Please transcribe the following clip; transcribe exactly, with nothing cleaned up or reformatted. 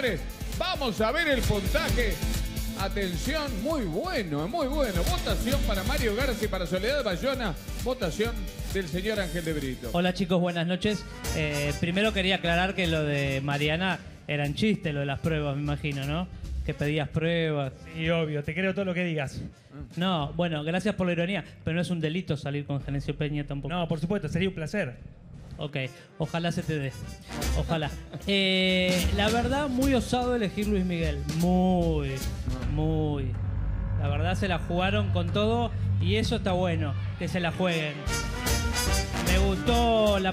señores, vamos a ver el puntaje. Atención, muy bueno, muy bueno. Votación para Mario Garza y para Soledad Bayona. Votación del señor Ángel de Brito. Hola chicos, buenas noches. Eh, primero quería aclarar que lo de Mariana eran chistes, lo de las pruebas, me imagino, ¿no? Que pedías pruebas. Sí, obvio, te creo todo lo que digas. No, bueno, gracias por la ironía, pero no es un delito salir con Genesio Peña tampoco. No, por supuesto, sería un placer. Ok, ojalá se te dé. Ojalá. Eh, la verdad, muy osado elegir Luis Miguel. Muy, muy. La verdad se la jugaron con todo y eso está bueno, que se la jueguen. Me gustó la